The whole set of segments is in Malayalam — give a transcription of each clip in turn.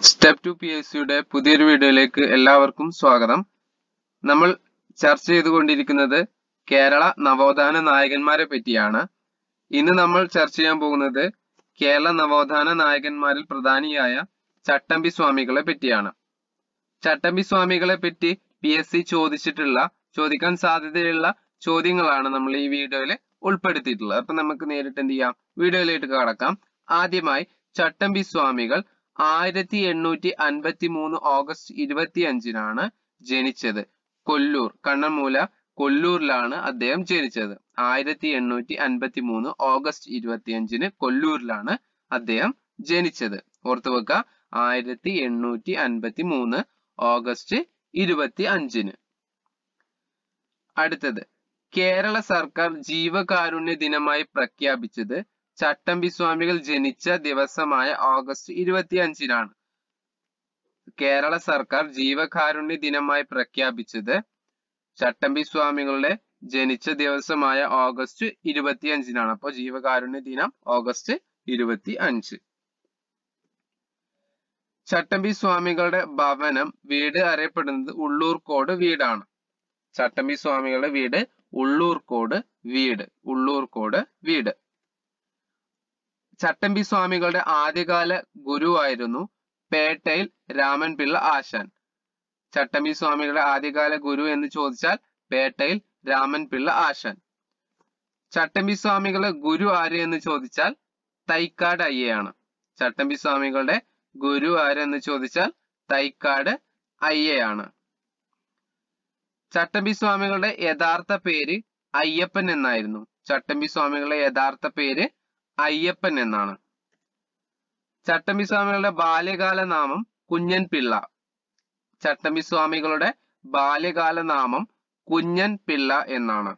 സ്റ്റെപ്പ് 2 പി എസ് സിയുടെ പുതിയൊരു വീഡിയോയിലേക്ക് എല്ലാവർക്കും സ്വാഗതം. നമ്മൾ ചർച്ച ചെയ്തുകൊണ്ടിരിക്കുന്നത് കേരള നവോത്ഥാന നായകന്മാരെ പറ്റിയാണ്. ഇന്ന് നമ്മൾ ചർച്ച ചെയ്യാൻ പോകുന്നത് കേരള നവോത്ഥാന നായകന്മാരിൽ പ്രധാനിയായ ചട്ടമ്പി സ്വാമികളെ പറ്റിയാണ്. ചട്ടമ്പി സ്വാമികളെ പറ്റി PSC ചോദിക്കാൻ സാധ്യതയുള്ള ചോദ്യങ്ങളാണ് നമ്മൾ ഈ വീഡിയോയിൽ ഉൾപ്പെടുത്തിയിട്ടുള്ളത്. അപ്പൊ നമുക്ക് നേരിട്ട് എന്ത് ചെയ്യാം, വീഡിയോയിലേക്ക് കടക്കാം. ആദ്യമായി ചട്ടമ്പി സ്വാമികൾ 1853 ഓഗസ്റ്റ് 25-നാണ് ജനിച്ചത്. കൊല്ലൂർ, കണ്ണമൂല കൊല്ലൂരിലാണ് അദ്ദേഹം ജനിച്ചത്. 1853 ഓഗസ്റ്റ് 25-ന് കൊല്ലൂരിലാണ് അദ്ദേഹം ജനിച്ചത്. ഓർത്തുവെക്കുക, 1853 ഓഗസ്റ്റ് 25-ന്. അടുത്തത്, കേരള സർക്കാർ ജീവകാരുണ്യ ദിനമായി പ്രഖ്യാപിച്ചത് ചട്ടമ്പി സ്വാമികൾ ജനിച്ച ദിവസമായ ഓഗസ്റ്റ് 25-നാണ്. കേരള സർക്കാർ ജീവകാരുണ്യ ദിനമായി പ്രഖ്യാപിച്ചത് ചട്ടമ്പി സ്വാമികളുടെ ജനിച്ച ദിവസമായ ഓഗസ്റ്റ് 25-നാണ്. അപ്പോൾ ജീവകാരുണ്യ ദിനം ഓഗസ്റ്റ് 25. ചട്ടമ്പി സ്വാമികളുടെ ഭവനം, വീട് അറിയപ്പെടുന്നത് ഉള്ളൂർക്കോട് വീടാണ്. ചട്ടമ്പി സ്വാമികളുടെ വീട് ഉള്ളൂർക്കോട് വീട്. ചട്ടമ്പി സ്വാമികളുടെ ആദ്യകാല ഗുരുവായിരുന്നു പേട്ടയിൽ രാമൻപിള്ള ആശാൻ. ചട്ടമ്പി സ്വാമികളുടെ ആദ്യകാല ഗുരു എന്ന് ചോദിച്ചാൽ പേട്ടയിൽ രാമൻപിള്ള ആശാൻ. ചട്ടമ്പി സ്വാമികളുടെ ഗുരു ആര് എന്ന് ചോദിച്ചാൽ തൈക്കാട് അയ്യയാണ്. ചട്ടമ്പി സ്വാമികളുടെ ഗുരു ആര് എന്ന് ചോദിച്ചാൽ തൈക്കാട് അയ്യയാണ്. ചട്ടമ്പി സ്വാമികളുടെ യഥാർത്ഥ പേര് അയ്യപ്പൻ എന്നായിരുന്നു. ചട്ടമ്പി സ്വാമികളുടെ യഥാർത്ഥ പേര് അയ്യപ്പൻ എന്നാണ്. ചട്ടമ്പി സ്വാമികളുടെ ബാല്യകാല നാമം കുഞ്ഞൻ പിള്ള. ചട്ടമ്പി സ്വാമികളുടെ ബാല്യകാല നാമം കുഞ്ഞൻ പിള്ള എന്നാണ്.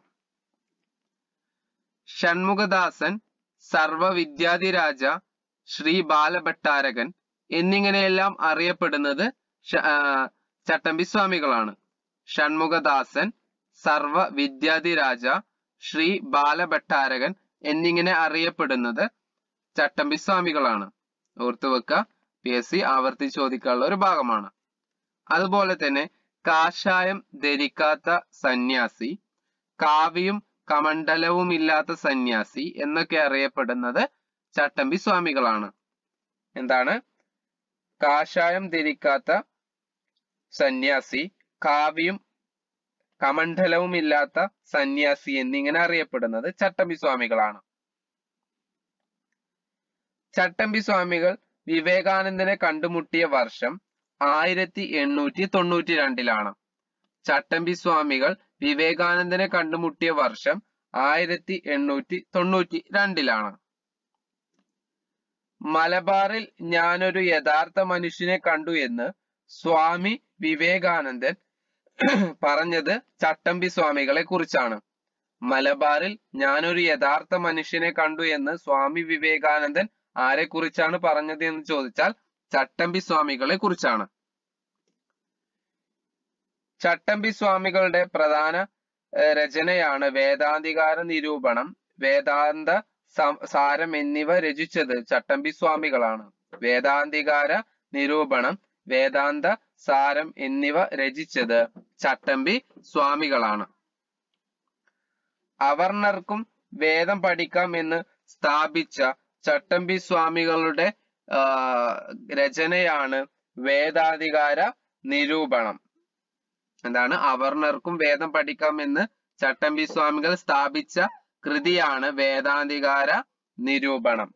ഷൺമുഖദാസൻ, സർവവിദ്യാധിരാജ, ശ്രീ ബാലഭട്ടാരകൻ എന്നിങ്ങനെയെല്ലാം അറിയപ്പെടുന്നത് ചട്ടമ്പി സ്വാമികളാണ്. ഷൺമുഖദാസൻ, സർവവിദ്യാധിരാജ, ശ്രീ ബാലഭട്ടാരകൻ എന്നിങ്ങനെ അറിയപ്പെടുന്നത് ചട്ടമ്പി സ്വാമികളാണ്. ഓർത്തുവെക്കുക, PSC ആവർത്തിച്ച് ചോദിക്കാനുള്ള ഒരു ഭാഗമാണ്. അതുപോലെ തന്നെ കാഷായം ധരിക്കാത്ത സന്യാസി, കാവിയും കമണ്ഡലവും ഇല്ലാത്ത സന്യാസി എന്നൊക്കെ അറിയപ്പെടുന്നത് ചട്ടമ്പി സ്വാമികളാണ്. എന്താണ്? കാഷായം ധരിക്കാത്ത സന്യാസി, കാവിയും കമണ്ഡലവും ഇല്ലാത്ത സന്യാസി എന്നിങ്ങനെ അറിയപ്പെടുന്നത് ചട്ടമ്പി സ്വാമികളാണ്. ചട്ടമ്പി സ്വാമികൾ വിവേകാനന്ദനെ കണ്ടുമുട്ടിയ വർഷം 1892-ലാണ്. ചട്ടമ്പി സ്വാമികൾ വിവേകാനന്ദനെ കണ്ടുമുട്ടിയ വർഷം 1892-ലാണ്. മലബാറിൽ ഞാനൊരു യഥാർത്ഥ മനുഷ്യനെ കണ്ടു എന്ന് സ്വാമി വിവേകാനന്ദൻ പറഞ്ഞത് ചട്ടമ്പി സ്വാമികളെ കുറിച്ചാണ്. മലബാറിൽ ഞാനൊരു യഥാർത്ഥ മനുഷ്യനെ കണ്ടു എന്ന് സ്വാമി വിവേകാനന്ദൻ ആരെ കുറിച്ചാണ് പറഞ്ഞത് എന്ന് ചോദിച്ചാൽ ചട്ടമ്പി സ്വാമികളെ കുറിച്ചാണ്. ചട്ടമ്പി സ്വാമികളുടെ പ്രധാന രചനയാണ് വേദാന്തികാര നിരൂപണം, വേദാന്ത സാരം എന്നിവ രചിച്ചത് ചട്ടമ്പി സ്വാമികളാണ്. വേദാന്തികാര നിരൂപണം, വേദാന്ത സാരം എന്നിവ രചിച്ചത് ചട്ടമ്പി സ്വാമികളാണ്. അവർണർക്കും വേദം പഠിക്കാം എന്ന് സ്ഥാപിച്ച ചട്ടമ്പി സ്വാമികളുടെ രചനയാണ് വേദാധികാര നിരൂപണം. എന്താണ്? അവർണർക്കും വേദം പഠിക്കാം എന്ന് ചട്ടമ്പി സ്വാമികൾ സ്ഥാപിച്ച കൃതിയാണ് വേദാധികാര നിരൂപണം.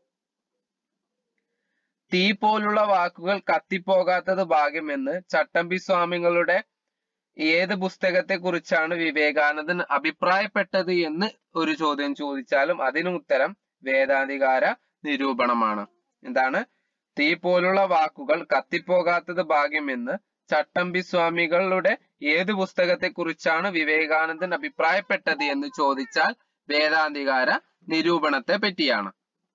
തീ പോലുള്ള വാക്കുകൾ കത്തിപ്പോകാത്തത് ഭാഗ്യമെന്ന് ചട്ടമ്പി സ്വാമികളുടെ ഏത് പുസ്തകത്തെ കുറിച്ചാണ് വിവേകാനന്ദൻ അഭിപ്രായപ്പെട്ടത് എന്ന് ഒരു ചോദ്യം ചോദിച്ചാലും അതിന് ഉത്തരം വേദാധികാര നിരൂപണമാണ്. എന്താണ്? തീ പോലുള്ള വാക്കുകൾ കത്തിപ്പോകാത്തത് ഭാഗ്യമെന്ന് ചട്ടമ്പി സ്വാമികളുടെ ഏത് പുസ്തകത്തെ കുറിച്ചാണ് വിവേകാനന്ദൻ അഭിപ്രായപ്പെട്ടത് എന്ന് ചോദിച്ചാൽ വേദാധികാര നിരൂപണത്തെ പറ്റിയാണ്.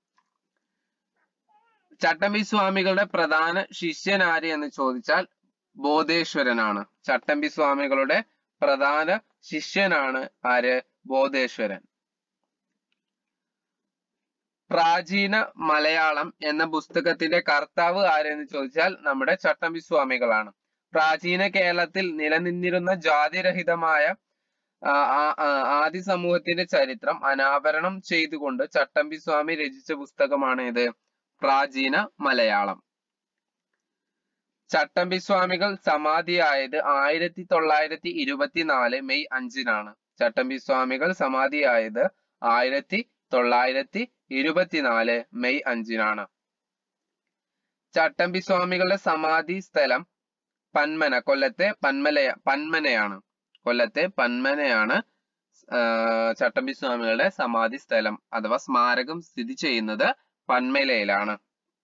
ചട്ടമ്പി സ്വാമികളുടെ പ്രധാന ശിഷ്യൻ ആര് എന്ന് ചോദിച്ചാൽ ബോധേശ്വരനാണ്. ചട്ടമ്പി സ്വാമികളുടെ പ്രധാന ശിഷ്യനാണ് ആര്? ബോധേശ്വരൻ. പ്രാചീന മലയാളം എന്ന പുസ്തകത്തിന്റെ കർത്താവ് ആരെന്ന് ചോദിച്ചാൽ നമ്മുടെ ചട്ടമ്പി സ്വാമികളാണ്. പ്രാചീന കേരളത്തിൽ നിലനിന്നിരുന്ന ജാതിരഹിതമായ ആദി സമൂഹത്തിന്റെ ചരിത്രം അനാവരണം ചെയ്തുകൊണ്ട് ചട്ടമ്പി സ്വാമി രചിച്ച പുസ്തകമാണ് ഇത് പ്രാചീന മലയാളം. ചട്ടമ്പി സ്വാമികൾ സമാധിയായത് 1924 മെയ് 5-നാണ്. ചട്ടമ്പി സ്വാമികൾ സമാധിയായത് 1924 മെയ് 5-നാണ്. ചട്ടമ്പി സ്വാമികളുടെ സമാധി സ്ഥലം പന്മന, കൊല്ലത്തെ പന്മനയാണ്. കൊല്ലത്തെ പന്മനയാണ് ചട്ടമ്പി സ്വാമികളുടെ സമാധി സ്ഥലം അഥവാ സ്മാരകം സ്ഥിതി ചെയ്യുന്നത് പന്മലയിലാണ്.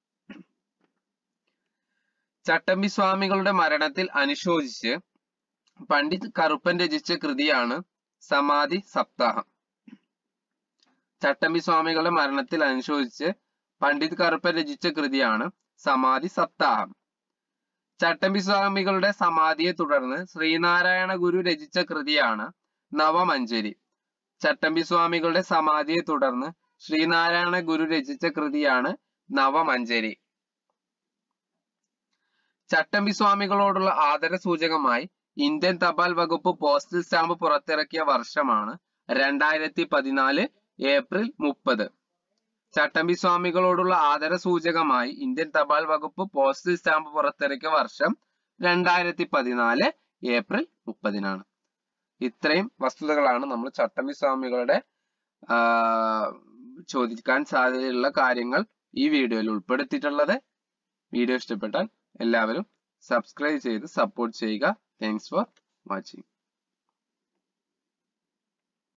ചട്ടമ്പി സ്വാമികളുടെ മരണത്തിൽ അനുശോചിച്ച് പണ്ഡിറ്റ് കറുപ്പൻ രചിച്ച കൃതിയാണ് സമാധി സപ്താഹം. ചട്ടമ്പി സ്വാമികളുടെ മരണത്തിൽ അനുശോചിച്ച് പണ്ഡിറ്റ് കറുപ്പൻ രചിച്ച കൃതിയാണ് സമാധി സപ്താഹം. ചട്ടമ്പി സ്വാമികളുടെ സമാധിയെ തുടർന്ന് ശ്രീനാരായണ ഗുരു രചിച്ച കൃതിയാണ് നവമഞ്ജരി. ചട്ടമ്പി സ്വാമികളുടെ സമാധിയെ തുടർന്ന് ശ്രീനാരായണ ഗുരു രചിച്ച കൃതിയാണ് നവമഞ്ജരി. ചട്ടമ്പി സ്വാമികളോടുള്ള ആദര സൂചകമായി ഇന്ത്യൻ തപാൽ വകുപ്പ് പോസ്റ്റൽ സ്റ്റാമ്പ് പുറത്തിറക്കിയ വർഷമാണ് 2014 ഏപ്രിൽ 30. ചട്ടമ്പി സ്വാമികളോടുള്ള ആദര സൂചകമായി ഇന്ത്യൻ തപാൽ വകുപ്പ് പോസ്റ്റൽ സ്റ്റാമ്പ് പുറത്തിറക്കിയ വർഷം 2014 ഏപ്രിൽ 30-നാണ്. ഇത്രയും വസ്തുതകളാണ് നമ്മൾ ചട്ടമ്പി സ്വാമികളുടെ ചോദിക്കാൻ സാധ്യതയുള്ള കാര്യങ്ങൾ ഈ വീഡിയോയിൽ ഉൾപ്പെടുത്തിയിട്ടുള്ളത്. വീഡിയോ ഇഷ്ടപ്പെട്ടാൽ എല്ലാവരും സബ്സ്ക്രൈബ് ചെയ്ത് സപ്പോർട്ട് ചെയ്യുക. Thanks for watching.